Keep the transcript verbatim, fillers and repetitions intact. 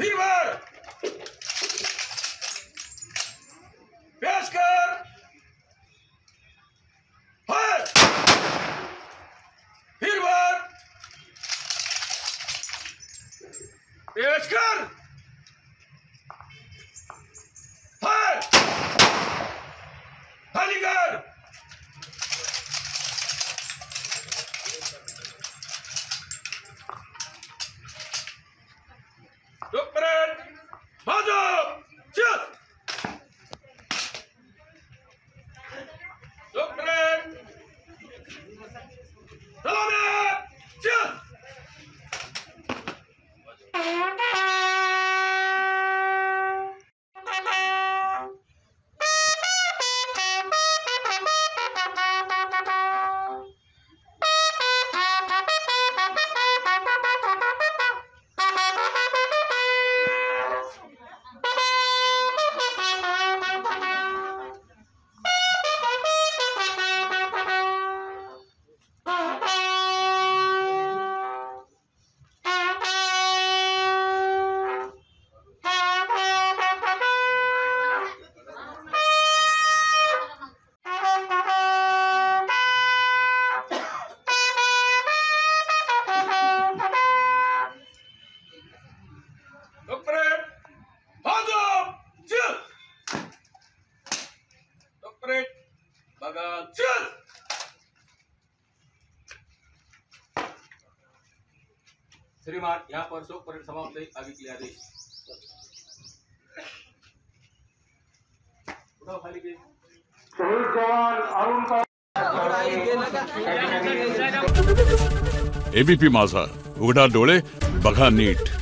हिरवर पेश कर फायर हिरवर पेश कर फायर खाली कर Doktoran, maju, cus. Doktoran, selamat, cus. श्रीमान यहाँ पर शोक परेड समाप्त है। आगे के लिए आदेश। उठाओ खाली के शहीद जवान अरुण। एबीपी माझा, उघडा डोळे बघा नीट।